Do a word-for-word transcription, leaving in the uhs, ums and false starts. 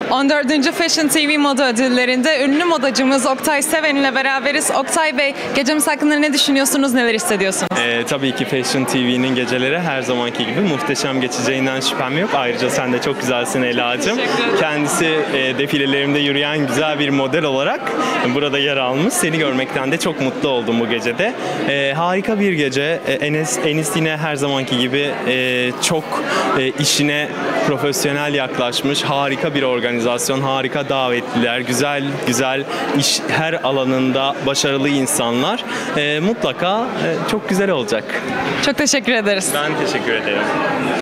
on dördüncü Fashion T V Moda Ödülleri'nde ünlü modacımız Oktay Seven ile beraberiz. Oktay Bey, gecemiz hakkında ne düşünüyorsunuz, neler hissediyorsunuz? Ee, tabii ki Fashion T V'nin geceleri her zamanki gibi muhteşem geçeceğinden şüphem yok. Ayrıca sen de çok güzelsin Ela'cığım. Kendisi e, defilelerimde yürüyen güzel bir model olarak burada yer almış. Seni görmekten de çok mutlu oldum bu gecede. E, harika bir gece. E, Enes, Enis yine her zamanki gibi e, çok e, işine profesyonel yaklaşmış. Harika bir organizasyon, harika davetliler, güzel güzel iş her alanında başarılı insanlar. E, mutlaka e, çok güzel olacak. Çok teşekkür ederiz. Ben teşekkür ederim.